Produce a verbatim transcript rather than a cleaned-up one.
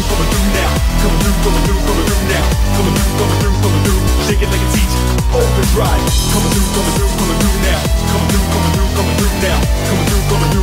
through, coming through now. Coming through, coming through, coming through now. Coming through, coming through, coming through. Shake it like a teacher. Overdrive. Coming through, coming through, coming through now. Coming through, coming through, coming through now. Coming through, coming through.